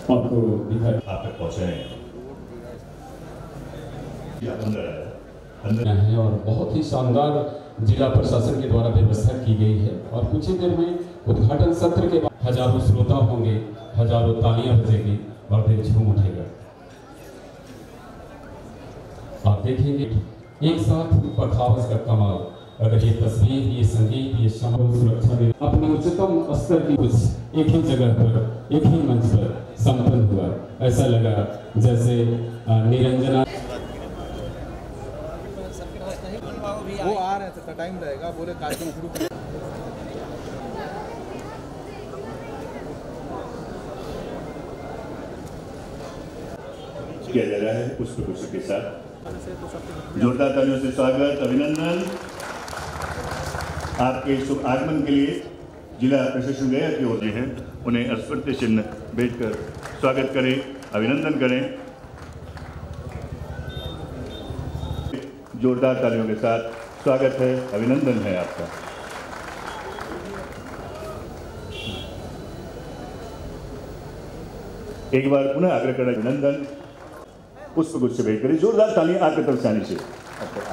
आपको दिखा आप तक पहुँचाएं है और बहुत ही शानदार जिला प्रशासन के द्वारा व्यवस्था की गई है और कुछ ही देर में उद्घाटन सत्र के बाद हजारों श्रोता होंगे, हजारों तालियां बजेगी और दिल झूम उठेगा। आप देखेंगे एक साथ बखावत का कमाल। अगर ये तस्वीर, ये संगीत, ये शमल सुरक्षा में अपने उच्चतम स्तर की कुछ एक ही जगह पर, एक ही मंच पर संपन्न हुआ, ऐसा लगा जैसे निरंजना। वो आ रहे थे, टाइम रहेगा, बोले कार्यक्रम शुरू करें। किया जा रहा है पुष्प गुच्छ के साथ। जोरदार तालियों से स्वागत, अभिनंदन। आपके शुभ आगमन के लिए जिला प्रशासन गया की ओर है, उन्हें स्मृति चिन्ह भेजकर स्वागत करें, अभिनंदन करें। जोरदार तालियों के साथ स्वागत है, अभिनंदन है आपका। एक बार पुनः आग्रह करें, अभिनंदन। पुष्प गुच्छ भेज करें, जोरदार तालियां आपके तरफ से आनी चाहिए।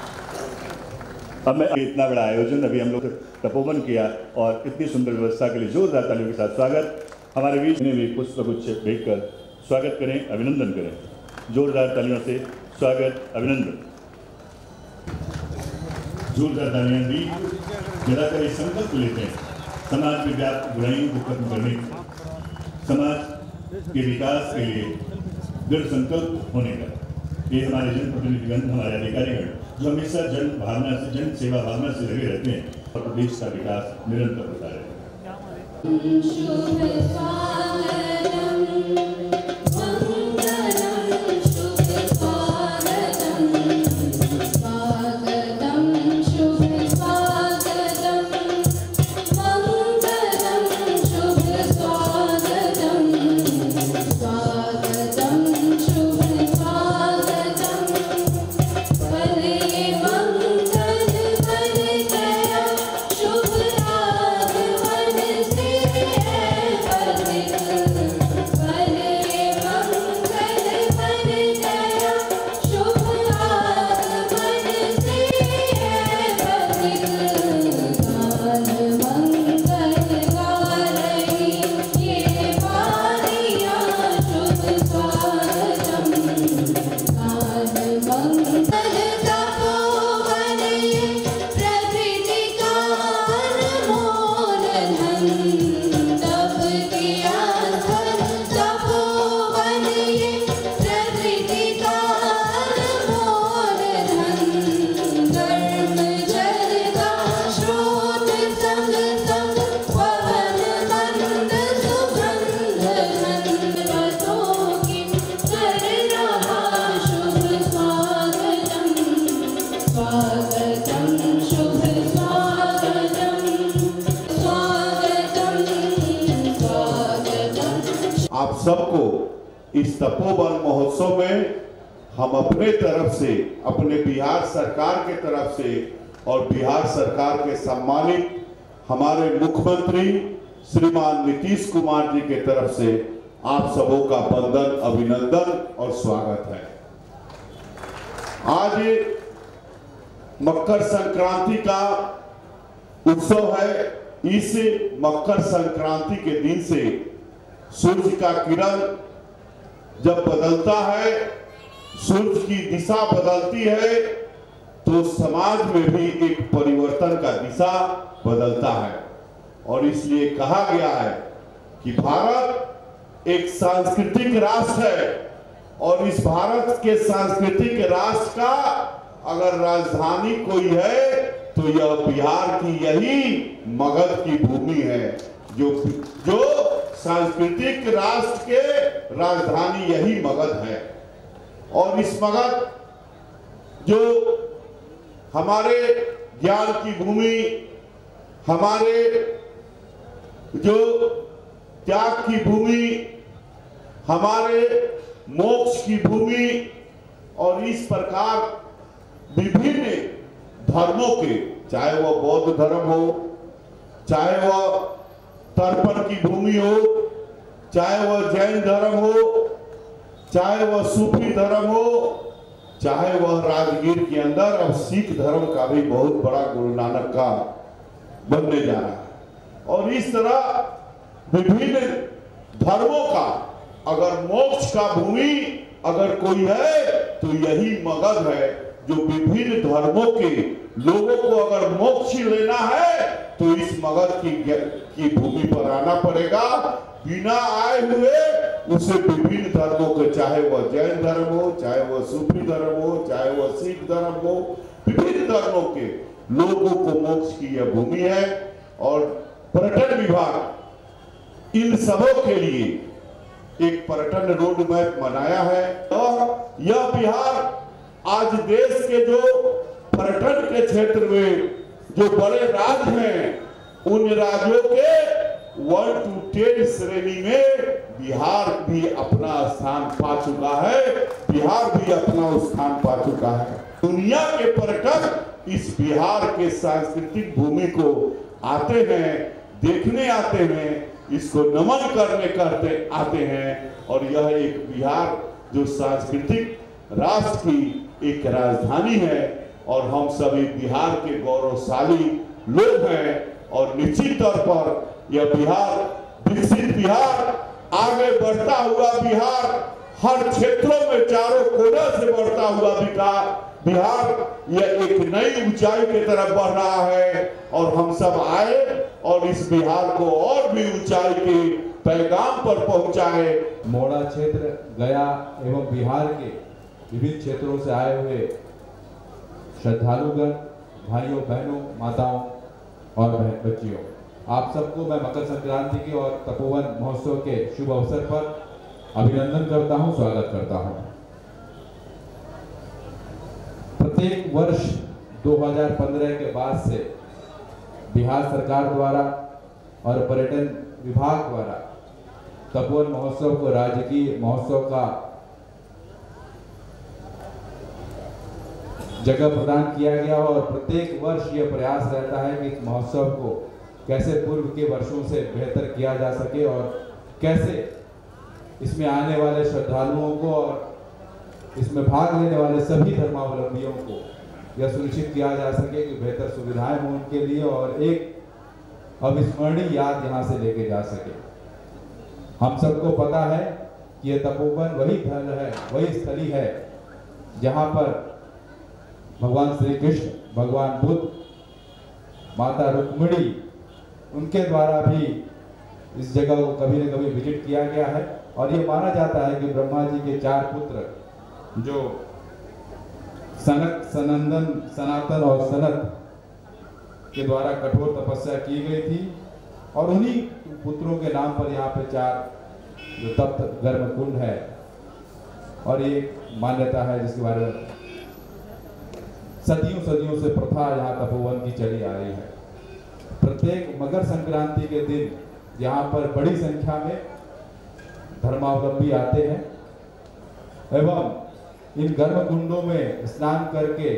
अब मैं इतना बड़ा आयोजन अभी हम लोग तपोवन किया और इतनी सुंदर व्यवस्था के लिए जोरदार तालियों के साथ स्वागत। हमारे बीच में भी पुष्प गुच्छ भेजकर स्वागत करें, अभिनंदन करें। जोरदार तालियों से स्वागत, अभिनंदन। जोरदार तालियां दी जलाकर एक संकल्प लेते हैं समाज में व्याप्त बुराइयों को खत्म करने का, समाज के विकास के लिए दृढ़ संकल्प होने का। ये हमारे जनप्रतिनिधिगण, हमारे अधिकारीगण जो हमेशा जन भावना से, जन सेवा भावना से लगे रहते हैं और प्रदेश का विकास निरंतर होता रहेगा। आप सबको इस तपोवन महोत्सव में हम अपने तरफ से, अपने बिहार सरकार के तरफ से और बिहार सरकार के सम्मानित हमारे मुख्यमंत्री श्रीमान नीतीश कुमार जी के तरफ से आप सबों का वंदन, अभिनंदन और स्वागत है। आज मकर संक्रांति का उत्सव है। इस मकर संक्रांति के दिन से सूर्य का किरण जब बदलता है, सूर्य की दिशा बदलती है, तो समाज में भी एक परिवर्तन का दिशा बदलता है। और इसलिए कहा गया है कि भारत एक सांस्कृतिक राष्ट्र है और इस भारत के सांस्कृतिक राष्ट्र का अगर राजधानी कोई है तो यह बिहार की यही मगध की भूमि है। जो सांस्कृतिक राष्ट्र के राजधानी यही मगध है। और इस मगध जो हमारे ज्ञान की भूमि, हमारे जो त्याग की भूमि, हमारे मोक्ष की भूमि और इस प्रकार विभिन्न धर्मों के, चाहे वह बौद्ध धर्म हो, चाहे वह तर्पण की भूमि हो, चाहे वह जैन धर्म हो, चाहे वह सूफी धर्म हो, चाहे वह राजगीर के अंदर अब सिख धर्म का भी बहुत बड़ा गुरु नानक का बनने जा रहा है। और इस तरह विभिन्न धर्मों का अगर मोक्ष का भूमि अगर कोई है तो यही मगध है, जो विभिन्न धर्मों के लोगों को अगर मोक्ष लेना है तो इस मगध की भूमि पर आना पड़ेगा। बिना आए हुए उसे विभिन्न धर्मों के, चाहे वह जैन धर्म हो, चाहे वह सूफी धर्म हो, चाहे वह सिख धर्म हो, विभिन्न धर्मों के लोगों को मोक्ष की यह भूमि है। और पर्यटन विभाग इन सबों के लिए एक पर्यटन रोड मैप बनाया है। और यह बिहार आज देश के जो पर्यटन के क्षेत्र में जो बड़े राज्य हैं उन राज्यों के 1 to 10 श्रेणी में बिहार भी अपना स्थान पा चुका है। बिहार भी अपना स्थान पा चुका है। दुनिया के पर्यटक इस बिहार के सांस्कृतिक भूमि को आते हैं, देखने आते हैं, इसको नमन करते आते हैं। और यह एक बिहार जो सांस्कृतिक राष्ट्र की एक राजधानी है और हम सभी बिहार के गौरवशाली लोग हैं। और निश्चित तौर पर यह बिहार विकसित बिहार, आगे बढ़ता हुआ बिहार, हर क्षेत्रों में चारों कोनों से बढ़ता हुआ बिहार यह एक नई ऊंचाई की तरफ बढ़ रहा है। और हम सब आए और इस बिहार को और भी ऊंचाई के पैगाम पर पहुंचाए। मोड़ा क्षेत्र, गया एवं बिहार के विभिन्न क्षेत्रों से आए हुए श्रद्धालुगण, भाइयों बहनों, माताओं और बच्चियों, आप सबको मैं मकर संक्रांति के और तपोवन महोत्सव के शुभ अवसर पर अभिनंदन करता हूं, स्वागत करता हूं। प्रत्येक वर्ष 2015 के बाद से बिहार सरकार द्वारा और पर्यटन विभाग द्वारा तपोवन महोत्सव को राजकीय महोत्सव का जगह प्रदान किया गया। और प्रत्येक वर्ष यह प्रयास रहता है कि इस महोत्सव को कैसे पूर्व के वर्षों से बेहतर किया जा सके और कैसे इसमें आने वाले श्रद्धालुओं को और इसमें भाग लेने वाले सभी धर्मावलंबियों को यह सुनिश्चित किया जा सके कि बेहतर सुविधाएं हों उनके लिए और एक अविस्मरणीय याद यहाँ से लेके जा सके। हम सबको पता है कि यह तपोवन वही स्थल है, वही स्थली है जहाँ पर भगवान श्री कृष्ण, भगवान बुद्ध, माता रुक्मिणी, उनके द्वारा भी इस जगह को कभी न कभी विजिट किया गया है। और ये माना जाता है कि ब्रह्मा जी के 4 पुत्र जो सनक, सनंदन, सनातन और सनत के द्वारा कठोर तपस्या की गई थी और उन्हीं पुत्रों के नाम पर यहाँ पे 4 जो तप्त गर्म कुंड है और ये मान्यता है जिसके बारे में सदियों से प्रथा यहाँ तपोवन की चली आ रही है। प्रत्येक मकर संक्रांति के दिन यहाँ पर बड़ी संख्या में धर्मावलंबी आते हैं एवं इन गर्म कुंडों में स्नान करके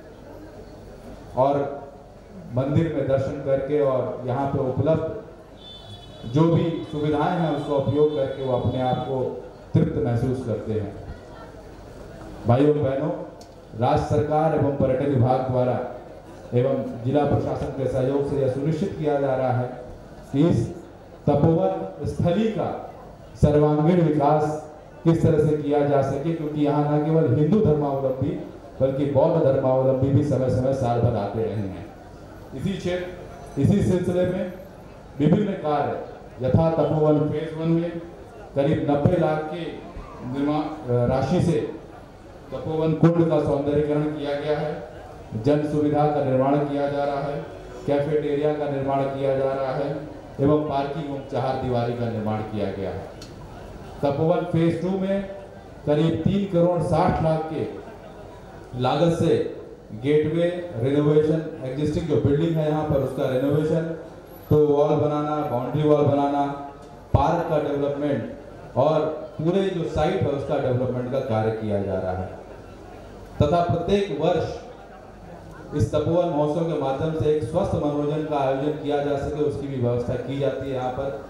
और मंदिर में दर्शन करके और यहाँ पर उपलब्ध जो भी सुविधाएं हैं उसका उपयोग करके वो अपने आप को तृप्त महसूस करते हैं। भाइयों बहनों, राज्य सरकार एवं पर्यटन विभाग द्वारा एवं जिला प्रशासन के सहयोग से यह सुनिश्चित किया जा रहा है कि इस तपोवन स्थली का सर्वांगीण विकास किस तरह से किया जा सके, क्योंकि यहाँ न केवल हिंदू धर्मावलंबी बल्कि बौद्ध धर्मावलंबी भी समय समय साल भर आते रहे हैं। इसी सिलसिले में विभिन्न कार्य यथा तपोवन फेज 1 में करीब 90 लाख के निर्माण राशि से तपोवन कुंड का सौंदर्यीकरण किया गया है, जन सुविधा का निर्माण किया जा रहा है, कैफेटेरिया का निर्माण किया जा रहा है एवं पार्किंग एवं चहारदीवारी का निर्माण किया गया है। तपोवन फेज 2 में करीब 3 करोड़ 60 लाख के लागत से गेटवे रिनोवेशन, एग्जिस्टिंग जो बिल्डिंग है यहाँ पर उसका रिनोवेशन, तो वॉल बनाना, बाउंड्री वॉल बनाना, पार्क का डेवलपमेंट और पूरे जो साइट है उसका डेवलपमेंट का कार्य किया जा रहा है। तथा प्रत्येक वर्ष इस तपोवन महोत्सव के माध्यम से एक स्वस्थ मनोरंजन का आयोजन किया जा सके उसकी भी व्यवस्था की जाती है यहाँ पर।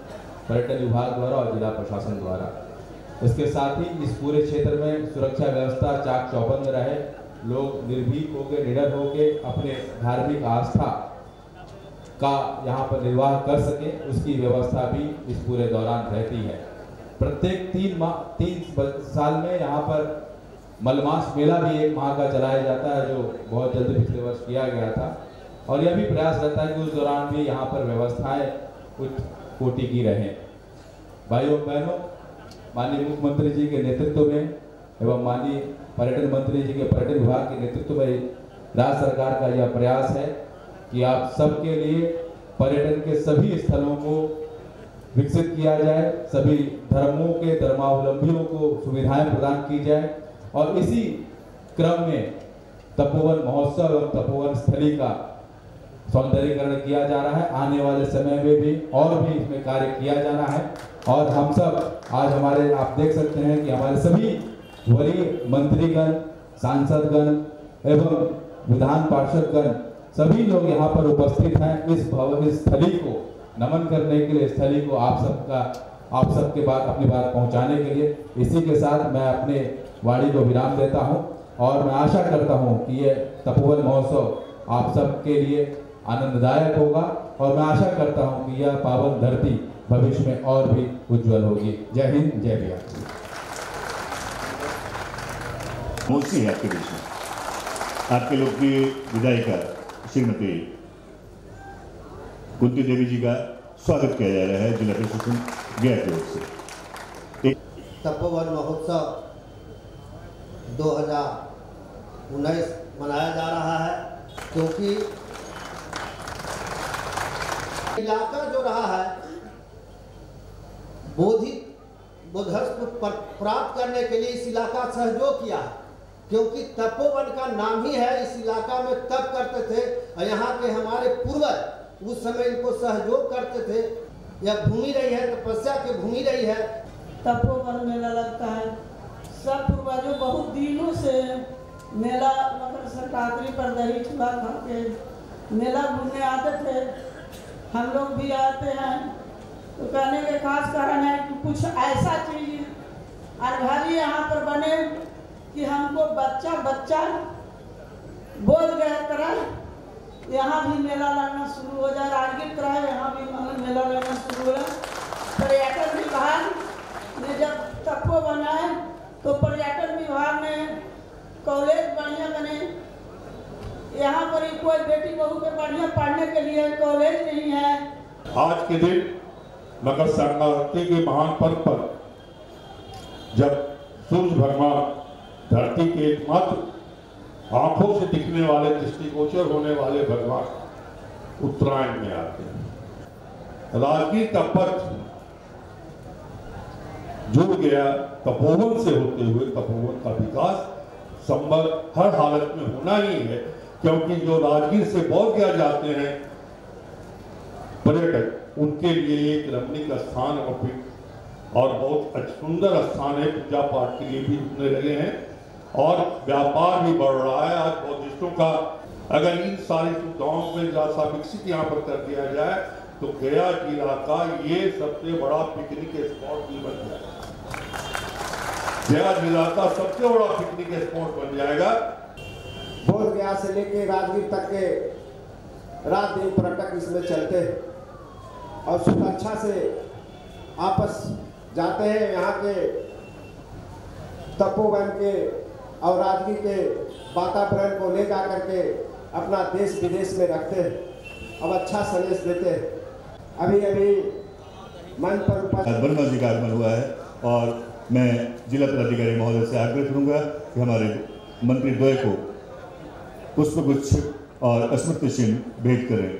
पर्यटन विभाग द्वारा और जिला प्रशासन द्वारा। इसके साथ ही इस पूरे क्षेत्र में सुरक्षा व्यवस्था चाक चौबंद रहे, लोग निर्भीक होकर निडर होकर अपने धार्मिक आस्था का यहाँ पर निर्वाह कर सके, उसकी व्यवस्था भी इस पूरे दौरान रहती है। प्रत्येक 3 साल में यहाँ पर मलमास मेला भी 1 माह का चलाया जाता है, जो बहुत जल्दी पिछले वर्ष किया गया था, और यह भी प्रयास रहता है कि उस दौरान भी यहाँ पर व्यवस्थाएं उच्च कोटि की रहें। भाइयों बहनों, माननीय मुख्यमंत्री जी के नेतृत्व में एवं माननीय पर्यटन मंत्री जी के पर्यटन विभाग के नेतृत्व में राज्य सरकार का यह प्रयास है कि आप सबके लिए पर्यटन के सभी स्थलों को विकसित किया जाए, सभी धर्मों के धर्मावलंबियों को सुविधाएं प्रदान की जाए, और इसी क्रम में तपोवन महोत्सव एवं तपोवन स्थली का सौंदर्यीकरण किया जा रहा है। आने वाले समय में भी और भी इसमें कार्य किया जाना है, और हम सब आज हमारे आप देख सकते हैं कि हमारे सभी वरीय मंत्रीगण, सांसदगण एवं विधान पार्षदगण सभी लोग यहाँ पर उपस्थित हैं इस स्थली को नमन करने के लिए, स्थली को आप सबके बात अपनी बात पहुँचाने के लिए। इसी के साथ मैं अपने वाणी को विराम देता हूँ, और मैं आशा करता हूँ कि ये तपोवन महोत्सव आप सबके लिए आनंददायक होगा, और मैं आशा करता हूँ कि यह पावन धरती भविष्य में और भी उज्जवल होगी। जय हिंद, जय बिहार। मोसी है आपके बीच में, आपके लोग की विदाई का श्रीमती कुंती देवी जी का स्वागत किया जा रहा है जिला प्रशासन गया की ओर से। तपोवन महोत्सव 2019 मनाया जा रहा है, क्योंकि इलाका जो रहा है बोधस्व प्राप्त करने के लिए इस इलाका सहयोग किया है, क्योंकि तपोवन का नाम ही है। इस इलाका में तप करते थे, और यहाँ के हमारे पूर्वज उस समय इनको सहयोग करते थे। यह भूमि रही है, तपस्या की भूमि रही है। तपोवन मेला लगता है, सब पूर्वजों बहुत दिनों से मेला मकर संक्रांति पर दही चूड़ा खा के मेला घूमने आते थे। हम लोग भी आते हैं, तो कहने के खास कारण है कि कुछ ऐसा चीज अनभावी यहाँ पर बने कि हमको बच्चा बोध गया तरह यहाँ भी मेला लगना शुरू हो जाए, राजगीर तरह यहाँ भी मेला लगना शुरू हो जाए। पर्यटन विभाग ने जब तपो बनाए तो पर्यटन विभाग ने कॉलेज बढ़िया बने, यहाँ पर ही कोई बेटी बहू के बढ़िया पढ़ने के लिए कॉलेज नहीं है। आज के दिन मकर संक्रांति के महान पर्व पर जब सूर्य भगवान धरती के एकमात्र आंखों से दिखने वाले, दृष्टिगोचर होने वाले भगवान उत्तरायण में आते हैं। राजगीर का पथ जुड़ गया तपोवन से होते हुए। तपोवन का विकास संभव हर हालत में होना ही है, क्योंकि जो राजगीर से बोध गया जाते हैं पर्यटक, उनके लिए एक रमणीक स्थान और बहुत सुंदर स्थान है। पूजा पाठ के लिए भी रुकने लगे हैं, और व्यापार भी बढ़ रहा है। आज बौद्धिस्टों का अगर इन सारी सुविधाओं में जैसा विकसित यहाँ पर कर दिया जाए तो गया जिला का ये सबसे बड़ा पिकनिक स्पॉट भी बन जाएगा। गया जिला का सबसे बड़ा पिकनिक स्पॉट बन जाएगा। बोध गया से लेके राजगीर तक के रात दिन पर्यटक इसमें चलते हैं और सुरक्षा से आपस जाते हैं। यहाँ के तपोवन के और राजगीर के वातावरण को ले जा करके अपना देश विदेश में रखते हैं, अब अच्छा संदेश देते हैं। अभी मंच पर वर्मा जी का आगमन हुआ है, और मैं जिला पदाधिकारी महोदय से आग्रह करूंगा कि हमारे मंत्री द्वय को पुष्पगुच्छ और स्मृति चिन्ह भेंट करें।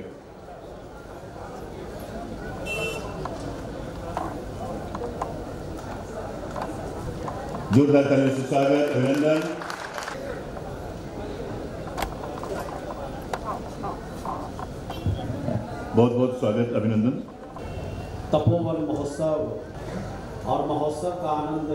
जोरदार तालियों से स्वागत, अभिनंदन। बहुत बहुत स्वागत, अभिनंदन। तपोवन महोत्सव और महोत्सव का आनंद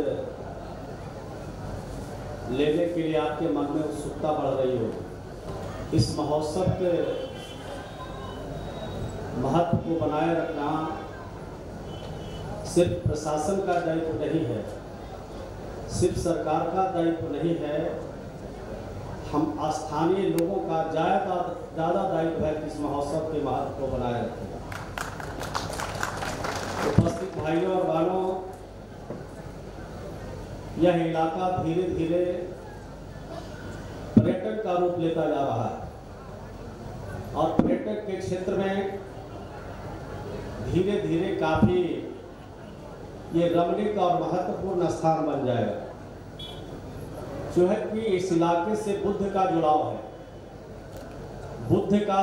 लेने के लिए आपके मन में उत्सुकता बढ़ रही हो। इस महोत्सव के महत्व को बनाए रखना सिर्फ प्रशासन का दायित्व नहीं है, सिर्फ सरकार का दायित्व नहीं है, हम स्थानीय लोगों का ज़्यादा दायित्व है कि इस महोत्सव के महत्व को बनाए रखें। उपस्थित भाइयों और बहनों, यह इलाका धीरे धीरे पर्यटन का रूप लेता जा रहा है और पर्यटन के क्षेत्र में धीरे धीरे काफ़ी ये रमणीक और महत्वपूर्ण स्थान बन जाएगा। जो है कि इस इलाके से बुद्ध का जुड़ाव है, बुद्ध का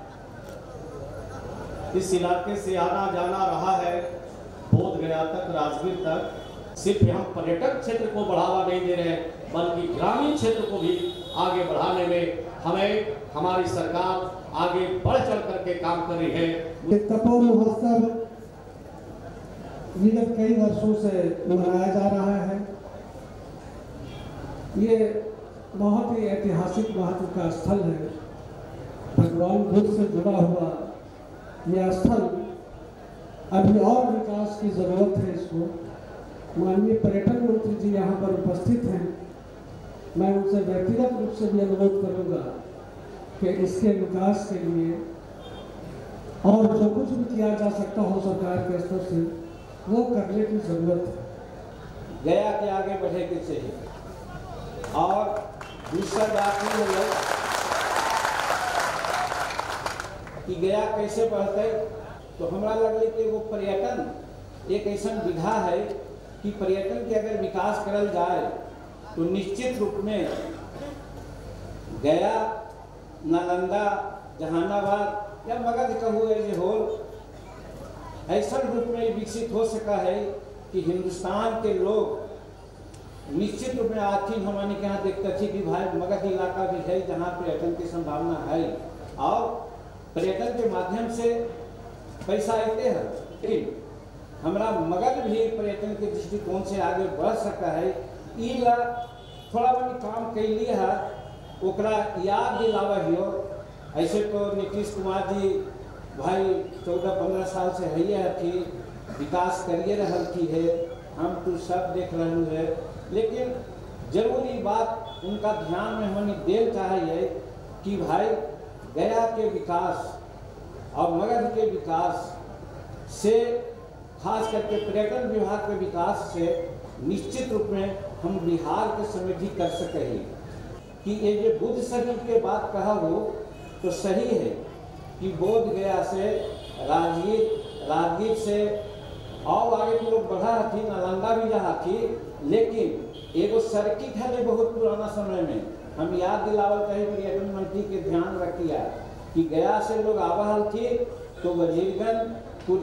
इस इलाके से आना जाना रहा है बोध गया तक, राजगीर तक। सिर्फ हम पर्यटन क्षेत्र को बढ़ावा नहीं दे रहे, बल्कि ग्रामीण क्षेत्र को भी आगे बढ़ाने में हमें हमारी सरकार आगे बढ़ चढ़ करके काम कर रही है। तपोवन महोत्सव विगत कई वर्षों से मनाया जा रहा है। ये बहुत ही ऐतिहासिक महत्व का स्थल है। भगवान बुद्ध से जुड़ा हुआ यह स्थल अभी और विकास की जरूरत है। इसको माननीय पर्यटन मंत्री जी यहाँ पर उपस्थित हैं। मैं उनसे व्यक्तिगत रूप से भी अनुरोध करूँगा कि इसके विकास के लिए और जो कुछ भी किया जा सकता हो सरकार के स्तर से वो करने की जरूरत है। गया के आगे बढ़े के चाहिए। और दूसरा बात ये है कि गया कैसे बढ़ते, तो हमारा लगे कि वो पर्यटन एक ऐसा विधा है कि पर्यटन के अगर विकास करल जाए तो निश्चित रूप में गया, नालंदा, जहानाबाद या मगध कहूँ ऐसे हो ऐसा रूप में विकसित हो सका है कि हिंदुस्तान के लोग निश्चित रूप में आखिर हमारे के यहाँ देखते थी कि भाई मगध इलाका भी है जहाँ पर्यटन की संभावना है और पर्यटन के माध्यम से पैसा आते हैं। लेकिन हमारा मगध भी पर्यटन के दृष्टिकोण से आगे बढ़ सकता है। इला थोड़ा बहुत काम कैलिए है, ओकरा याद दिलावा। ऐसे तो नीतीश कुमार जी भाई 14-15 साल से है थी, विकास करिए रहल थी है, हम तो सब देख रहे हैं। लेकिन जरूरी बात उनका ध्यान में हमने देना चाहिए कि भाई गया के विकास और मगध के विकास से, खास करके पर्यटन विभाग के विकास से निश्चित रूप में हम बिहार के समृद्धि कर सके हैं। कि ये जो बुद्ध शरीफ के बात कहा हो तो सही है कि बोध गया से राजगीर से और आगे के लोग बढ़ा थी, नालंदा भी रहा थी। लेकिन एगो सर्किट है बहुत पुराना समय में, हम याद दिलावल कहीं पर्यटन मंत्री के ध्यान रखिया कि गया से लोग आवहल थी तो वजीरगंज,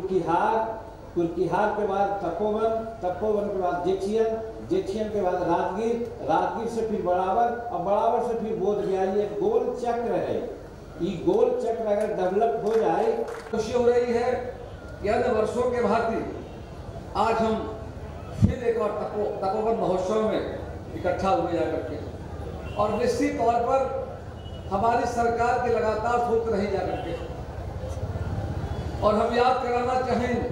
कुरकिहार के बाद तपोवन के बाद जेठियन के बाद राजगीर से फिर बराबर और बराबर से फिर बोध गया। ये गोल चक्र है। ये गोल चक्र अगर डेवलप हो जाए, खुशी हो रही है कि अन्य वर्षों के भांति आज हम फिर एक और तपोवन महोत्सव में इकट्ठा हुए जाकर के, और निश्चित तौर पर हमारी सरकार के लगातार सोच रही जाकर के। और हम याद कराना चाहेंगे,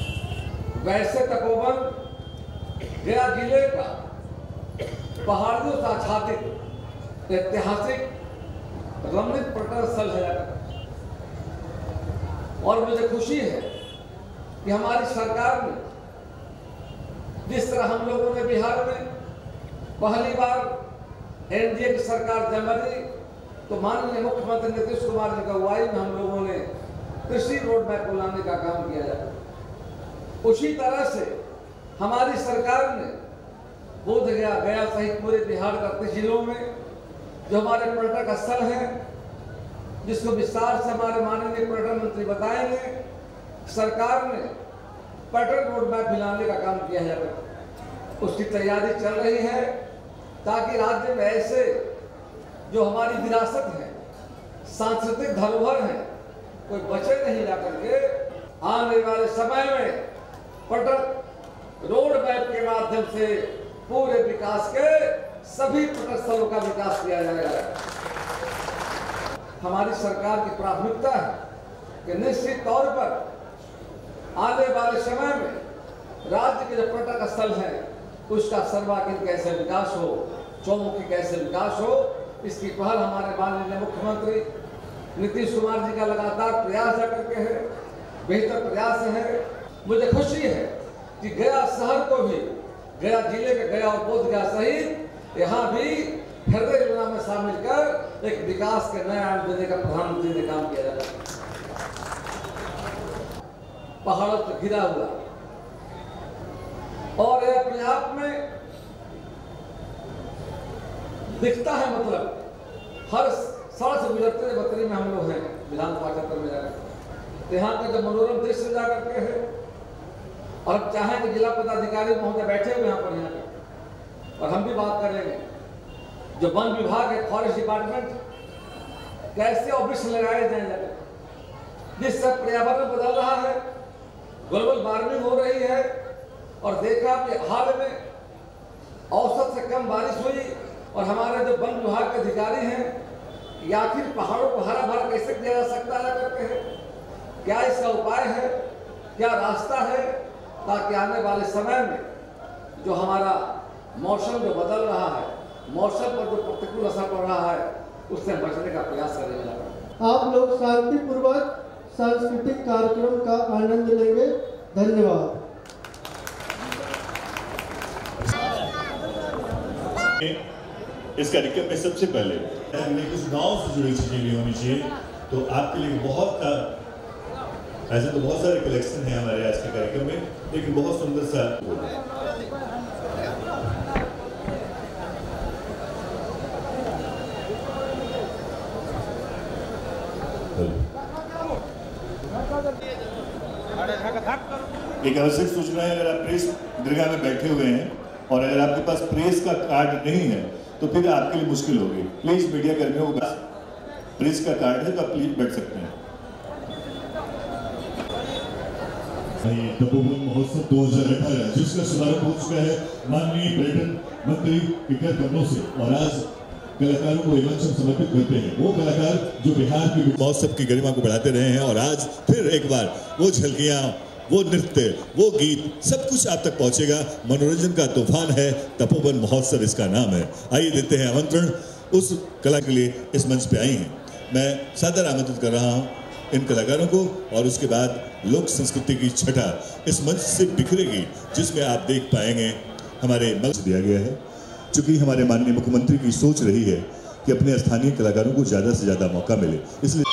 वैसे तपोवन गया जिले का पहाड़ियों से आच्छादित ऐतिहासिक रमणीक पर्यटन स्थल है। और मुझे खुशी है कि हमारी सरकार ने जिस तरह हम लोगों ने बिहार में पहली बार एनडीए की सरकार जब बनी तो माननीय मुख्यमंत्री नीतीश कुमार जी की अगुवाई में हम लोगों ने कृषि रोड मैप को लाने का काम किया जाए। उसी तरह से हमारी सरकार ने बोध गया सहित पूरे बिहार के 38 जिलों में जो हमारे पर्यटक स्थल हैं, जिसको विस्तार से हमारे माननीय पर्यटन मंत्री बताएंगे, सरकार ने पर्यटन रोड मैप लाने का काम किया जाए। उसकी तैयारी चल रही है ताकि राज्य में ऐसे जो हमारी विरासत है, सांस्कृतिक धरोहर है, कोई बचे नहीं जाकर के। आने वाले समय में पर्यटन रोड मैप के माध्यम से पूरे विकास के सभी पर्यटन स्थलों का विकास किया जाएगा। हमारी सरकार की प्राथमिकता है कि निश्चित तौर पर आने वाले समय में के जो पर्यटक स्थल है उसका सर्वांगीण कैसे विकास हो, चौमुखी कैसे विकास हो, इसकी पहल हमारे माननीय मुख्यमंत्री नीतीश कुमार जी का लगातार प्रयास करके है, बेहतर प्रयास है। मुझे खुशी है कि गया शहर को भी, गया जिले के गया और बोधगया सहित यहाँ भी हृदय योजना में शामिल कर एक विकास के नए आयाम देने का प्रधानमंत्री ने काम किया जाता है। पहाड़ों पर घिरा हुआ और यह अपने आप में दिखता है, मतलब हर सड़क से गुजरते हुए बकरी में हम लोग हैं विधानसभा क्षेत्र में जाकर, तो यहाँ का जो मनोरम दृश्य जा करके है। और अब चाहें कि जिला पदाधिकारी महोदय बैठे हुए यहाँ पर यहाँ और हम भी बात करेंगे, जो वन विभाग है, फॉरेस्ट डिपार्टमेंट, कैसे ऑफिस लगाए जाएंगे, जिससे पर्यावरण बदल रहा है, ग्लोबल वार्मिंग हो रही है। और देखा कि हाल में औसत से कम बारिश हुई और हमारे जो वन विभाग के अधिकारी हैं, या आखिर पहाड़ों को हरा भरा कैसे किया जा सकता है करके है, क्या इसका उपाय है, क्या रास्ता है, ताकि आने वाले समय में जो हमारा मौसम जो बदल रहा है, मौसम पर जो प्रतिकूल असर पड़ रहा है, उससे बचने का प्रयास करेंगे। आप लोग शांतिपूर्वक सांस्कृतिक कार्यक्रम का आनंद लेंगे। धन्यवाद। इस कार्यक्रम में सबसे पहले कुछ गांव से जुड़ी चीजें भी होनी चाहिए, तो आपके लिए बहुत ऐसे तो बहुत सारे कलेक्शन है हमारे आज के कार्यक्रम में, लेकिन बहुत सुंदर सा एक आवश्यक सूचना है, अगर आप प्रेस दीर्घा में बैठे हुए हैं और अगर आपके पास प्रेस का कार्ड नहीं है तो फिर आपके लिए मुश्किल होगी। प्लीज मीडिया कर्मियों को प्रेस का कार्ड है तो आप प्लीज बैठ सकते हैं। तपोवन महोत्सव 2018 जिसका शुभारंभ हो चुका है माननीय पर्यटन मंत्री के कर कमलों से, और आज कलाकारों को मंच समर्पित करते हैं वो कलाकार जो बिहार की महोत्सव की गरिमा को बढ़ाते रहे हैं, और आज फिर एक बार वो झलकियां, वो नृत्य, वो गीत, सब कुछ आप तक पहुंचेगा। मनोरंजन का तूफान है, तपोवन महोत्सव इसका नाम है। आइए देते हैं आमंत्रण उस कला के लिए इस मंच पे आई हैं। मैं सादर आमंत्रित कर रहा हूं इन कलाकारों को, और उसके बाद लोक संस्कृति की छटा इस मंच से बिखरेगी, जिसमें आप देख पाएंगे हमारे मंच दिया गया है। चूंकि हमारे माननीय मुख्यमंत्री की सोच रही है कि अपने स्थानीय कलाकारों को ज्यादा से ज्यादा मौका मिले, इसलिए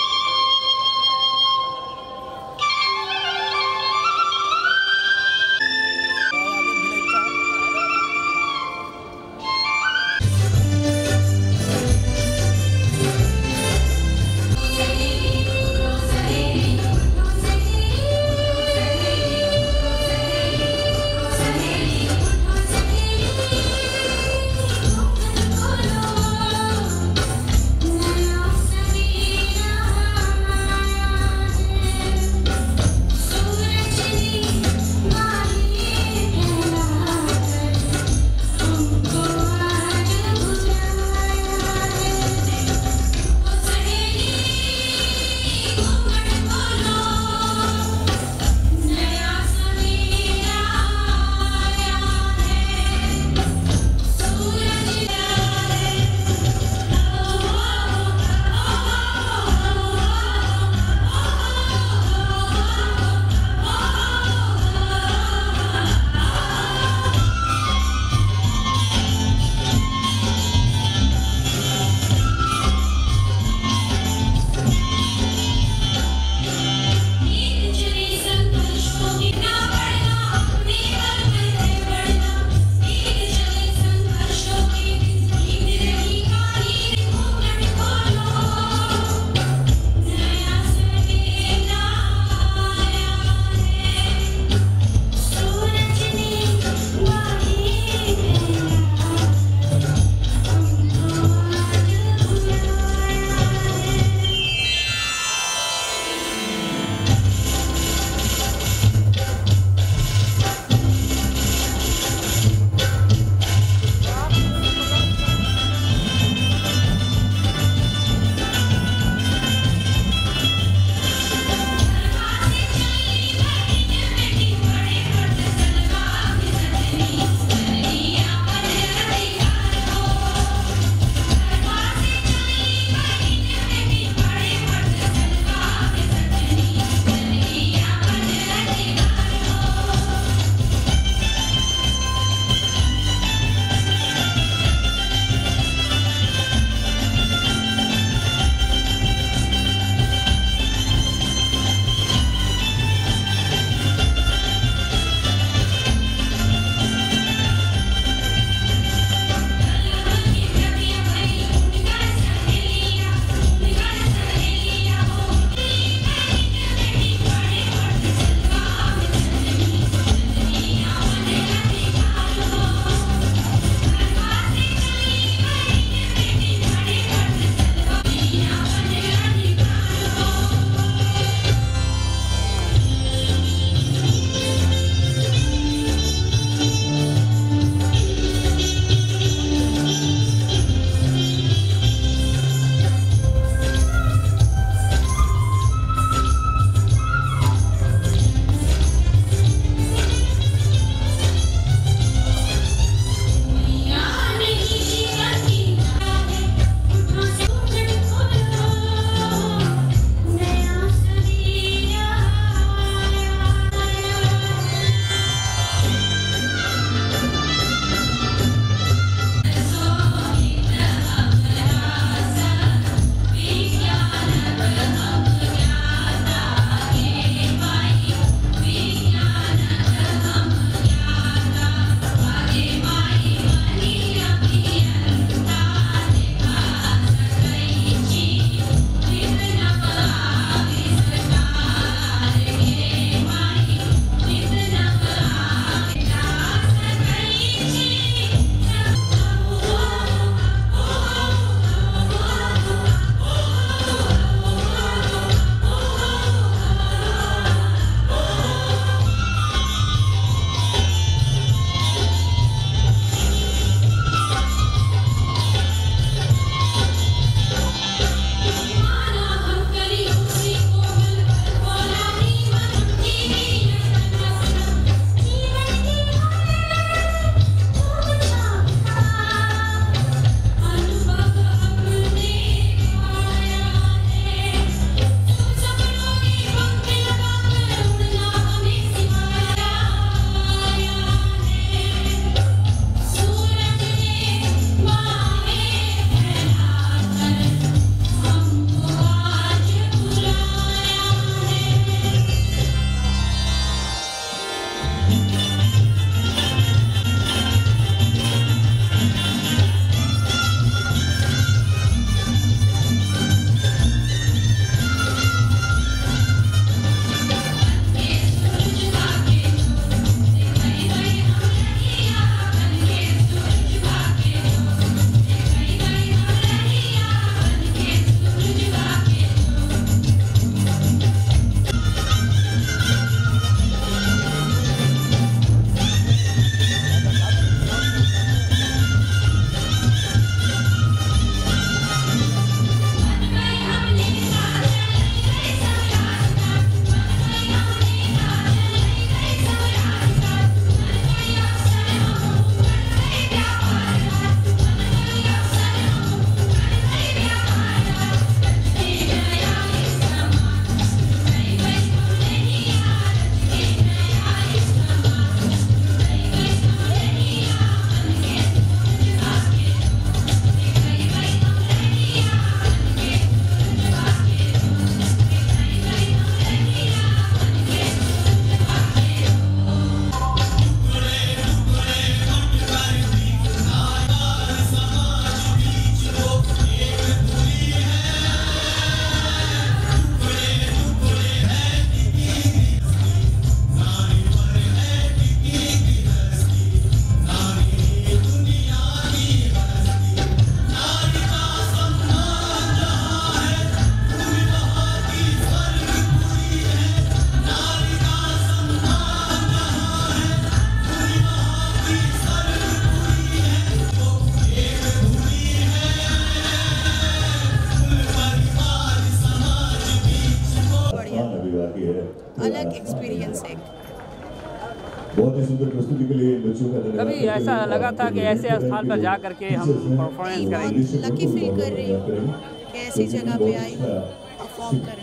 बहुत ही सुंदर प्रस्तुति के लिए बच्चों का कभी ऐसा लगा था कि ऐसे स्थान पर जा करके हम परफॉर्मेंस करेंगे? लकी फील कर रही हूँ कि ऐसी जगह पे आई हूँ परफॉर्म करने।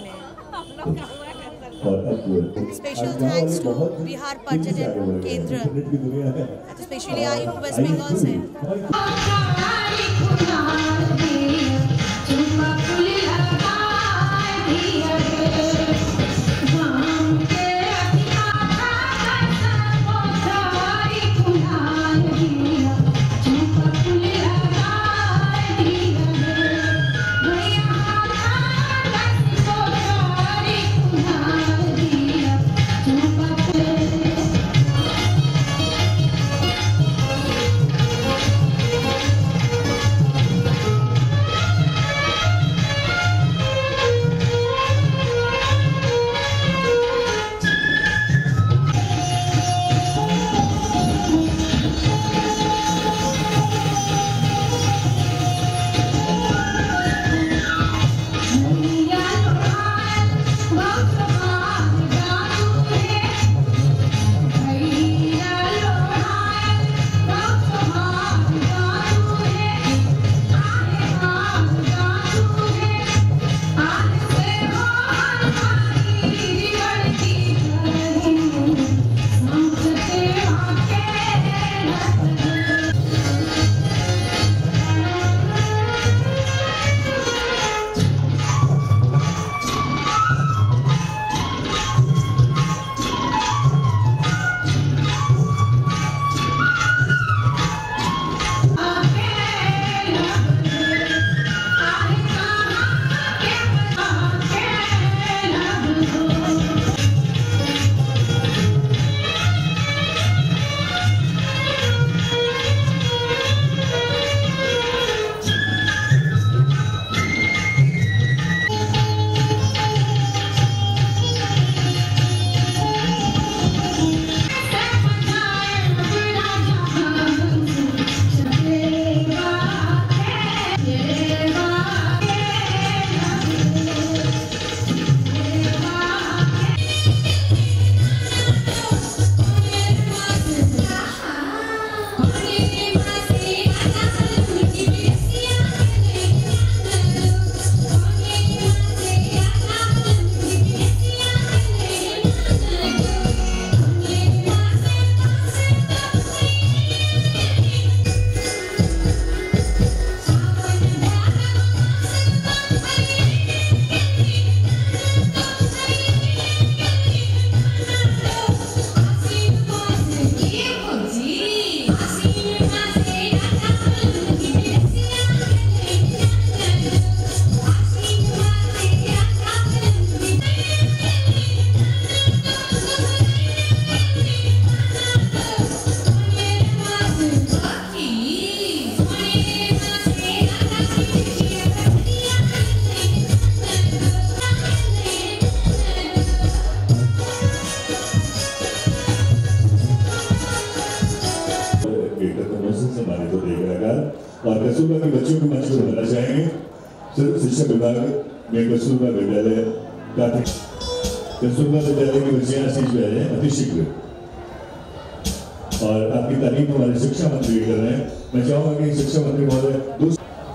स्पेशल थैंक्स टू बिहार पर्यटन केंद्र, स्पेशली आई हूँ वेस्ट बंगाल से। और कस्तूरबा के बच्चों को मंच पर बुलाना चाहेंगे। सिर्फ शिक्षा विभाग में कस्तूरबा विद्यालय कस्तूरबा विद्यालय की बच्चियां आशीष पे आ जाए अति शीघ्र। और आपकी तारीफ हमारे शिक्षा मंत्री कर रहे हैं। मैं चाहूंगा कि शिक्षा मंत्री महोदय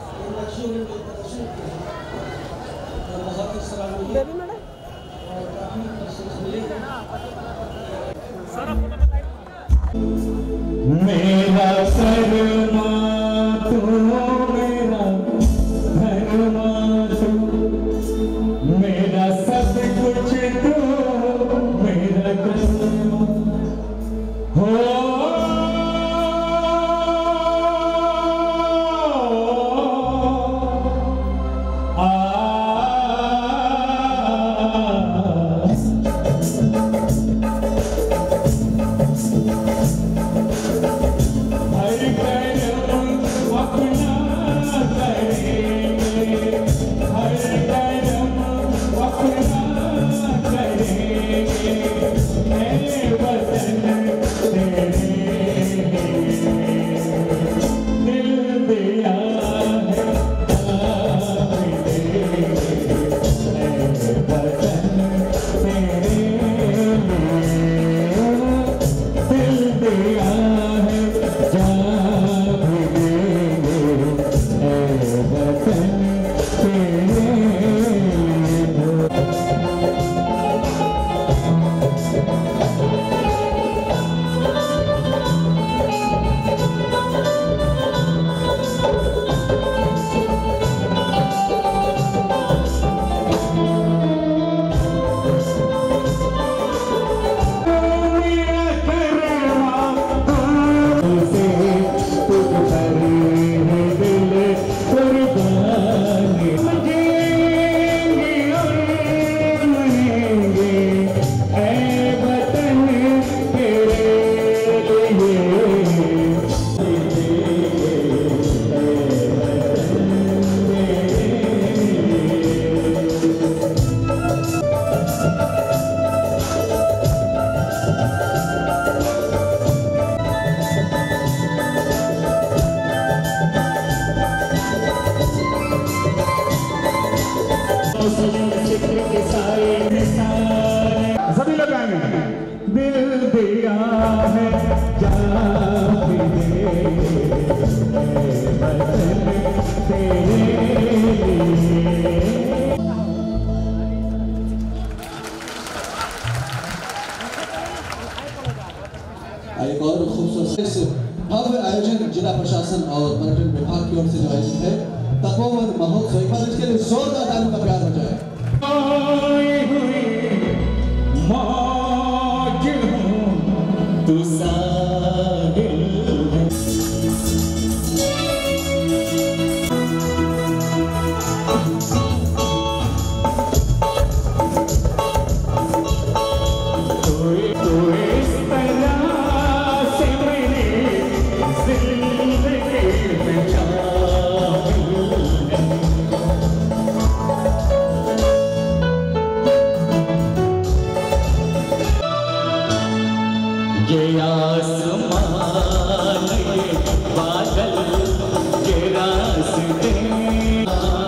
मेरा शर्मा तू मेरा धर्मा तू मेरा सब कुछ तू मेरा कर्मा हो दिया है जान भी देंगे ऐ वतन तेरे सभी लोग आएंगे। दिल दिया है जान भी देंगे वतन तेरे लिए। एक और खूबसूरत भव्य आयोजन जिला प्रशासन और पर्यटन विभाग की ओर से जो आयोजित है तपोवन महोत्सव, एक बार इसके लिए जोरदार तालियों का प्यार हो जाए। मौज हूँ तू साहिल है। तो इस तरह से मेरी जिंदगी में ये आसमान ये बादल ये रास्ते ये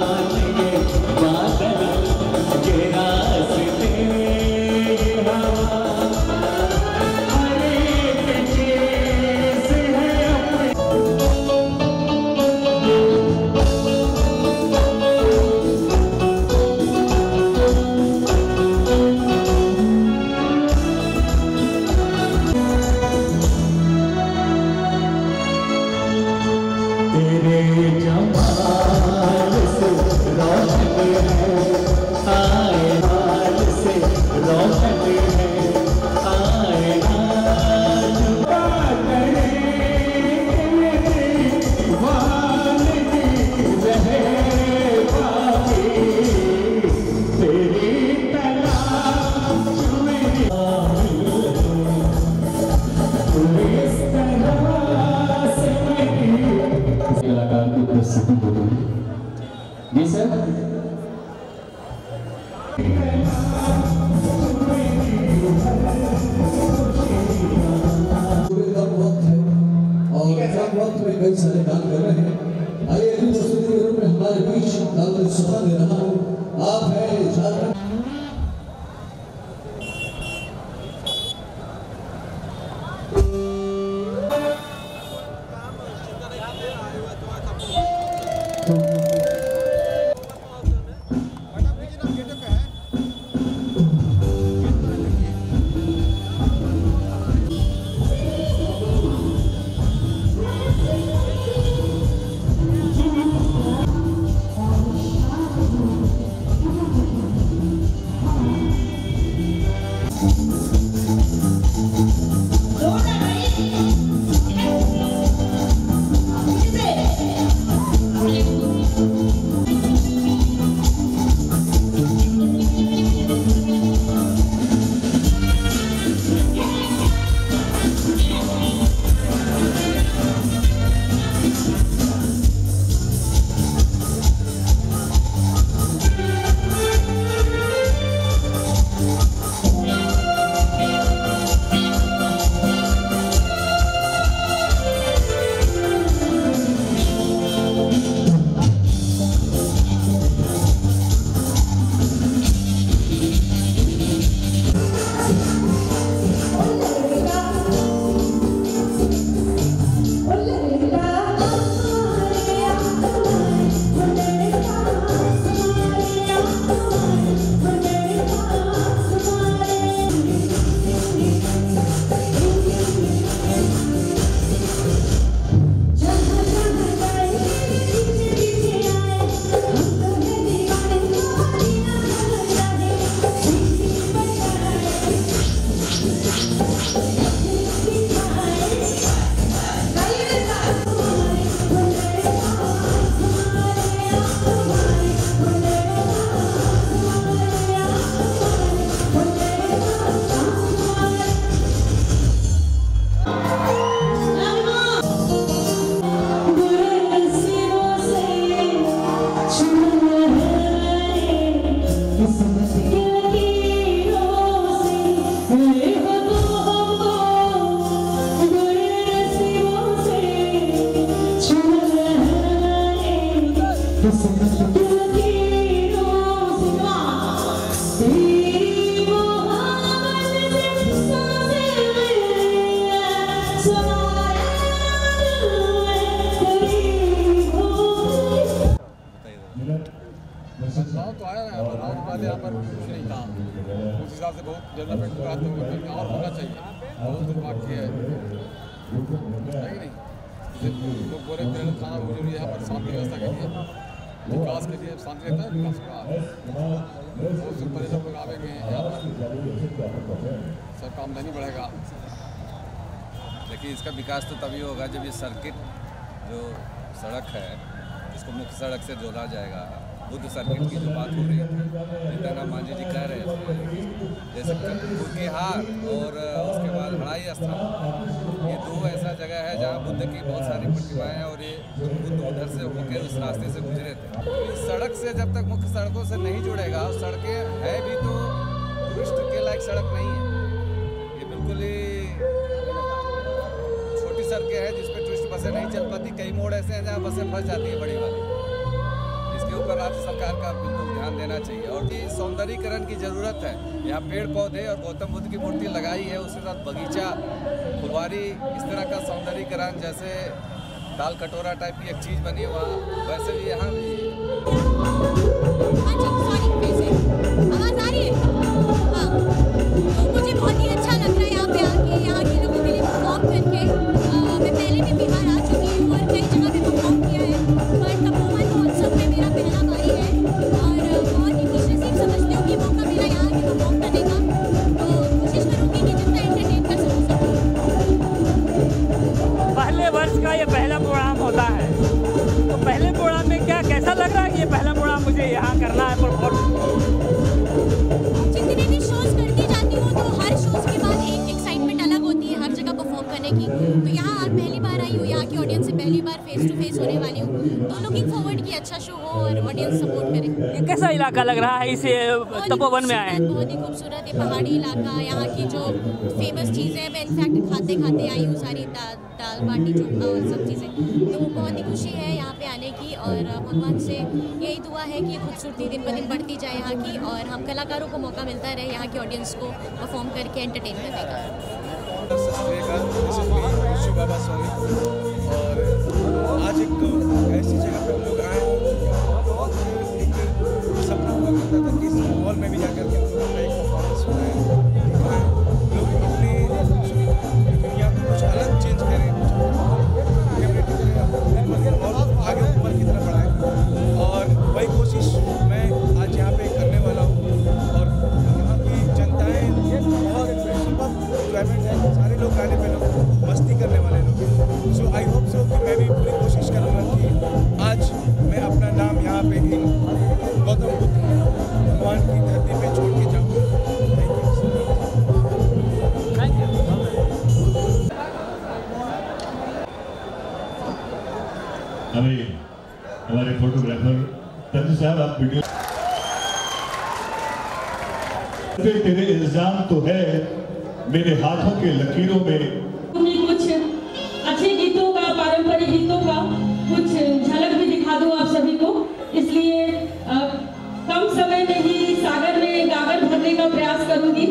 बादल ये रास्ते ये हवा हर एक चीज़ है तेरे जमाल से रोशनी है आए हाल से रोशनी है आए हाल तेरी तलाश मेरी इस तरह से कलाकार की प्रस्तुति होगी। जी सर। और वक्त में कई सारे गान कर रहे हैं। आइए अगली प्रस्तुति के रूप में हमारे बीच गान सुना दे रहा हूँ। आप हैं झारखंड बदलाव तो आया ना, बदलाव के बाद यहाँ पर कुछ नहीं था, उस हिसाब से बहुत डेवलपमेंट हुआ तो और होना चाहिए, बहुत दिन बाकी है नहीं। लोग बोल रहे थे थाना जरूरी है यहाँ पर शांति व्यवस्था के लिए, विकास के लिए शांति रहता है, विकास का बहुत से पर्यटक लोग आवेंगे यहाँ पर, सबका आमदनी बढ़ेगा। देखिए इसका विकास तो तभी होगा जब ये सर्किट जो सड़क है इसको मुख्य सड़क से जोड़ा जाएगा। बुद्ध सर्किट की जो बात हो रही है, जितना मांझी जी कह रहे थे, जैसे कुर्की हार और उसके बाद हड़ाई स्थान, ये दो ऐसा जगह है जहाँ बुद्ध की बहुत सारी प्रतिमाएं हैं और ये बुद्ध उधर से होकर उस रास्ते से गुजरे थे। इस सड़क से जब तक मुख्य सड़कों से नहीं जुड़ेगा, सड़कें है भी तो टूरिस्ट के लायक सड़क नहीं है, ये बिल्कुल ही छोटी सड़कें हैं जिस पर टूरिस्ट बसें नहीं चल पाती। कई मोड़ ऐसे हैं जहाँ बसें फंस जाती है बड़ी वाली, इसके ऊपर राज्य सरकार का बिल्कुल ध्यान देना चाहिए। और ये सौंदर्यीकरण की ज़रूरत है, यहाँ पेड़ पौधे और गौतम बुद्ध की मूर्ति लगाई है, उसके साथ बगीचा, फुलवारी, इस तरह का सौंदर्यीकरण, जैसे दाल कटोरा टाइप की एक चीज़ बनी वहाँ, वैसे भी यहाँ भी आवाज़ आ रही है। हाँ, तो मुझे बहुत ही अच्छा लग रहा है यहाँ पे आके, यहाँ के लोगों के लिए परफॉर्म करके। मैं पहले भी बिहार आ चुकी हूँ और कई जगह पे परफॉर्म किया है, पर तपोवन महोत्सव में मेरा पहला बारी है और बहुत ही खुशनसीब समझती हूँ कि मौका मिला यहाँ के परफॉर्म करने का। तो कोशिश करूँगी कि जितना एंटरटेन कर सकूँ। पहले वर्ष का ये पहला प्रोग्राम होता है, तो पहले प्रोग्राम में क्या कैसा लग रहा है कि ये पहला प्रोग्राम मुझे यहाँ करना है परफॉर्म? जितने भी शोज करती जाती हूँ तो हर शोज के बाद एक एक्साइटमेंट अलग होती है हर जगह परफॉर्म करने की। तो यहाँ आज पहली बार आई हूँ, यहाँ की ऑडियंस से पहली बार फेस टू फेस होने वाली हूँ, तो लुकिंग फॉरवर्ड कि अच्छा शो हो और ऑडियंस सपोर्ट करे। ये कैसा इलाका लग रहा है इसे तपोवन में आए? बहुत ही खूबसूरत है पहाड़ी इलाका, यहाँ की जो फेमस चीज़ें हैं, मैं इनफैक्ट खाते खाते आई हूँ सारी, दाल बाटी चोखा और सब चीज़ें। तो बहुत ही खुशी है यहाँ पे आने की और भगवान से यही दुआ है कि खूबसूरती दिन ब दिन बढ़ती जाए यहाँ की, और हम कलाकारों को मौका मिलता रहे यहाँ की ऑडियंस को परफॉर्म करके एंटरटेन करने का। बाबा स्वामी, और आज एक ऐसी जगह पे हम लोग आए हैं, एक सपना हुआ करता था कि इस हॉल में भी जाकर के हम लोग एक परफॉर्मेंस हो रहा है, लोग अपनी दुनिया को कुछ अलग चेंज करें, कम्युनिटी करें और आगे ऊपर की तरफ बढ़ाएं, और वही कोशिश मैं आज यहाँ पे करने वाला हूँ। और यहाँ की जनताएँ बहुत सुपर एंजॉयमेंट है, सारे लोग गाने पे लोग मस्ती करने वाले लोग हैं। सो आई होप सो कि मैं भी पूरी कोशिश करूँगा कि आज मैं अपना नाम यहाँ पे इन गौतम बुद्ध भगवान की धरती पे छोड़ के जाऊँ। Thank you. हमें हमारे फोटोग्राफर तंजू साहब, आप वीडियो तेरे इल्जाम तो है मेरे हाथों के लकीरों में। कुछ अच्छे गीतों का, पारंपरिक गीतों का कुछ झलक भी दिखा दूं आप सभी को, इसलिए कम समय में ही सागर में गागर भरने का प्रयास करूंगी।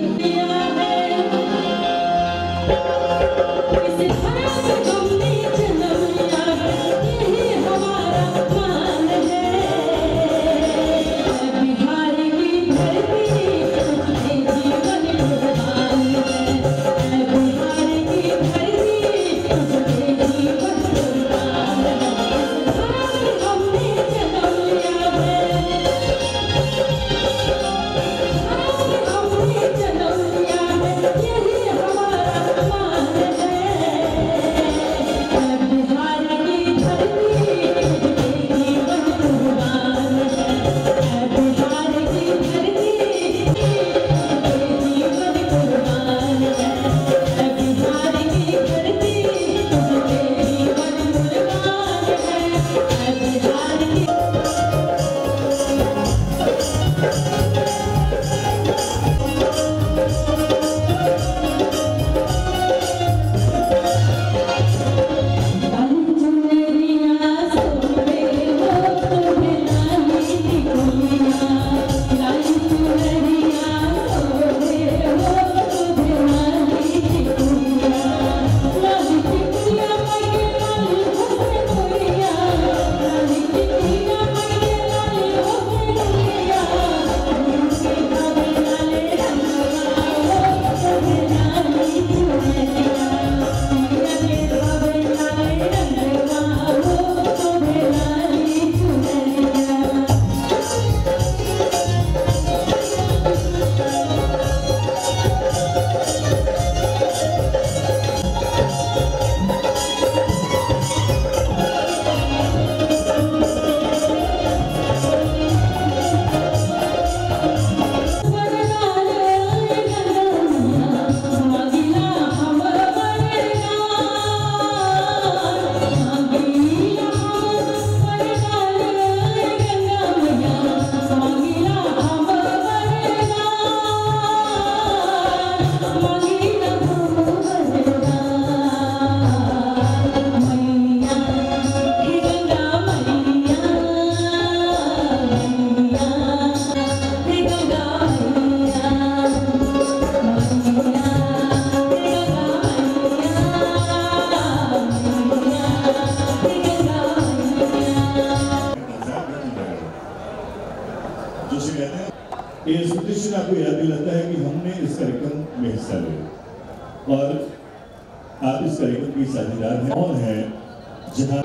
में हिस्सा ले। और आप इस कार्यक्रम की साझेदार हैं और हैं जहां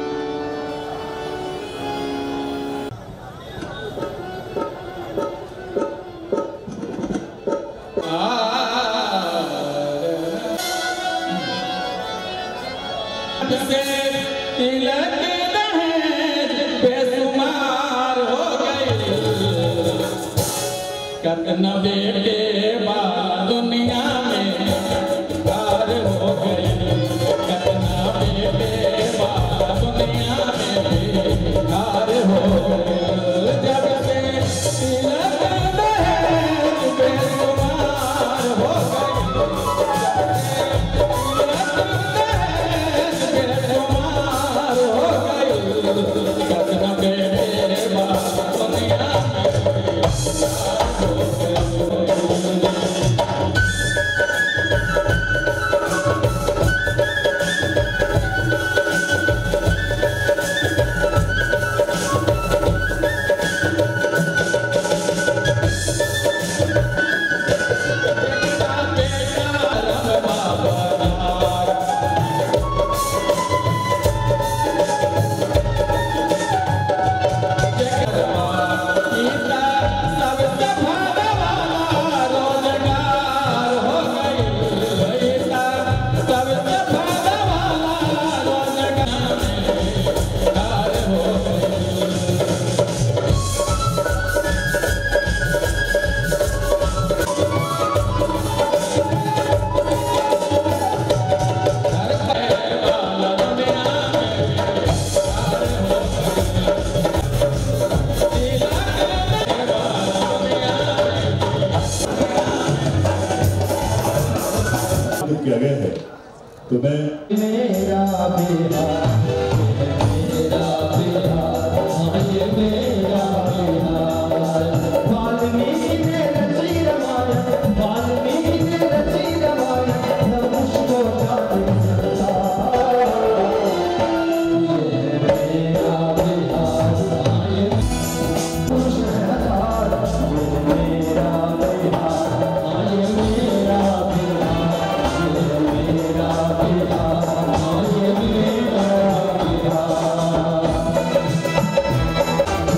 कतना बेटे बा दुनिया में प्यार हो गए, कतना बेटे बा दुनिया में प्यार हो गए। जब से तिलक दहेज बेशुमार हो गए, बेशुमार हो गए, कतना बेटे बा दुनिया में किया गया है। तो मैं मेरा बिहार, मेरा बिहार, ये मेरा बिहार। वाल्मीकि ने रची रामायण, वाल्मीकि ने रची रामायण, धनुष को काटे संसार। ये मेरा बिहार, ये शहर, ये मेरा बिहार, ये मेरा बिहार।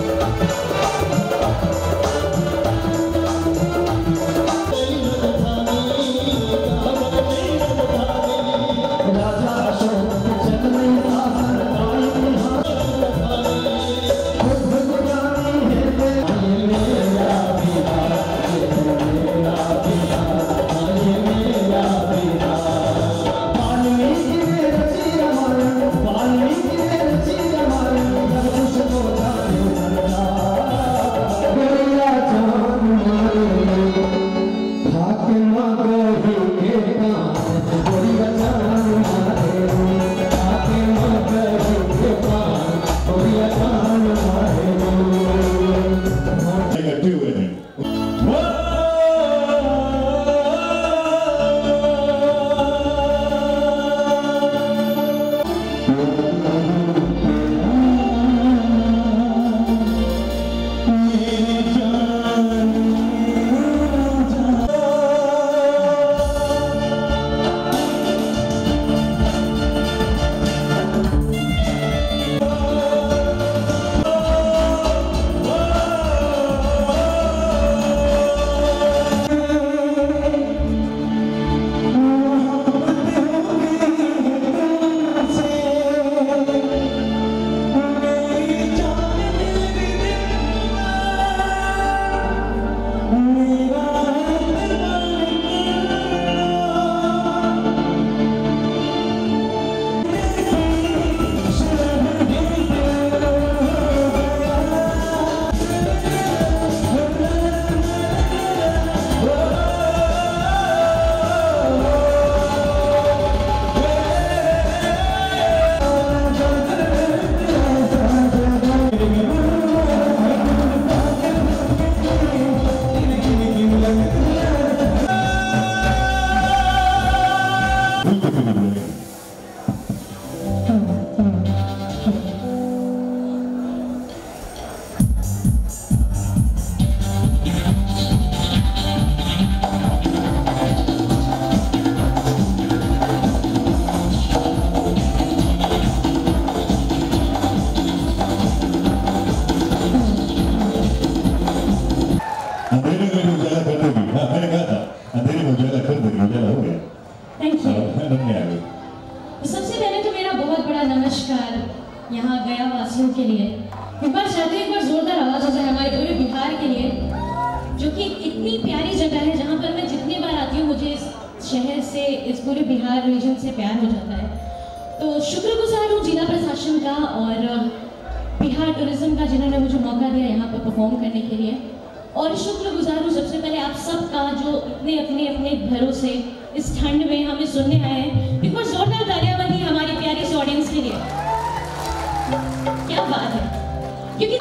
नमस्कार यहाँ गया वासियों के लिए। एक बार चाहते हैं एक बार जोरदार आवाज हो जाए हमारे पूरे बिहार के लिए, जो कि इतनी प्यारी जगह है जहाँ पर मैं जितनी बार आती हूँ मुझे इस शहर से, इस पूरे बिहार रीजन से प्यार हो जाता है। तो शुक्रगुजार हूँ जिला प्रशासन का और बिहार टूरिज्म का जिन्होंने मुझे मौका दिया यहाँ पर परफॉर्म करने के लिए। और शुक्रगुजार हूँ सबसे पहले आप सबका जो इतने अपने अपने घरों से इस ठंड में हमें सुनने आए हैं। एक बार जोरदार तालियां बनी हमारी प्यारी सी ऑडियंस के लिए। क्या बात है, क्योंकि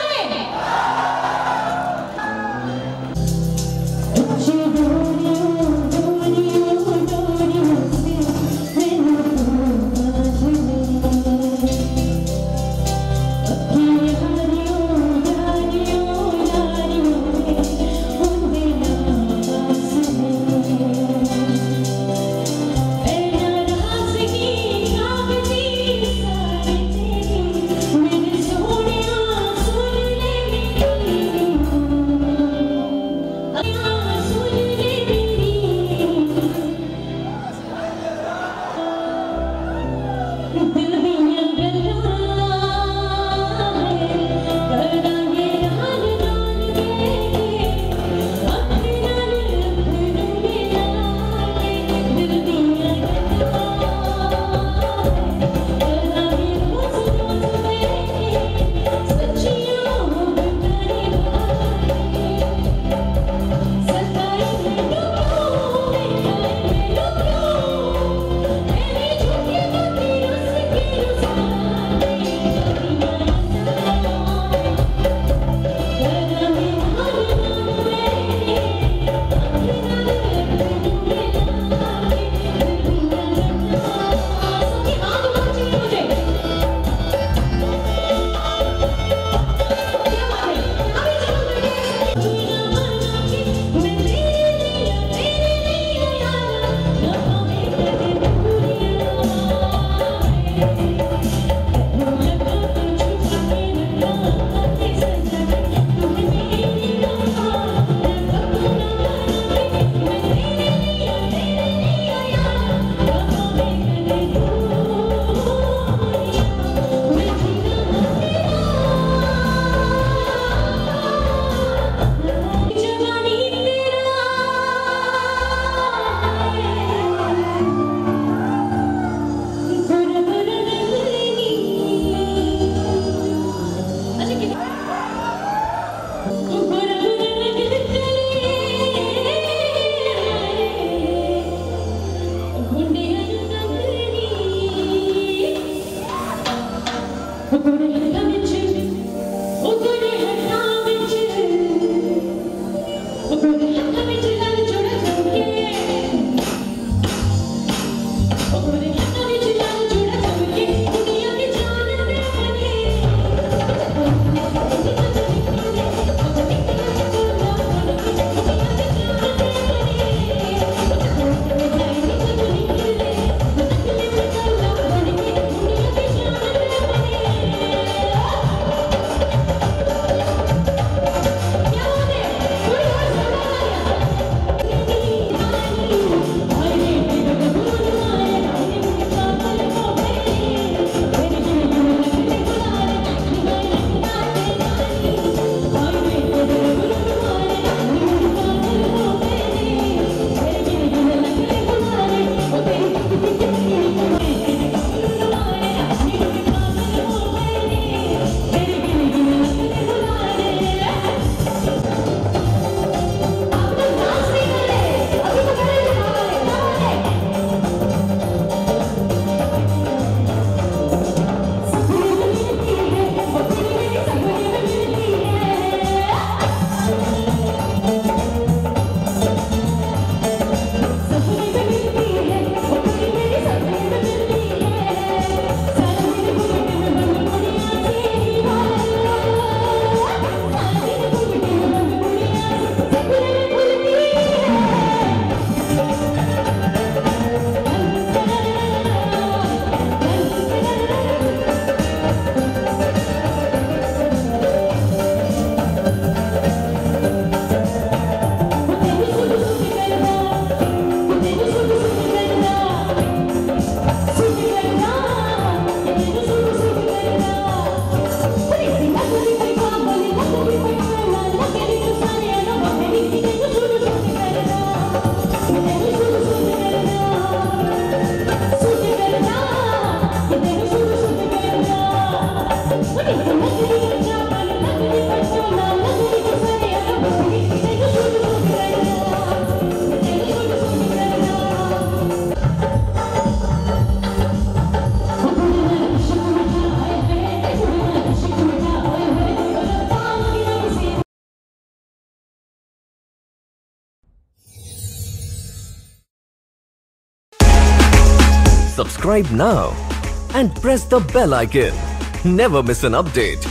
Subscribe now and press the bell icon. Never miss an update.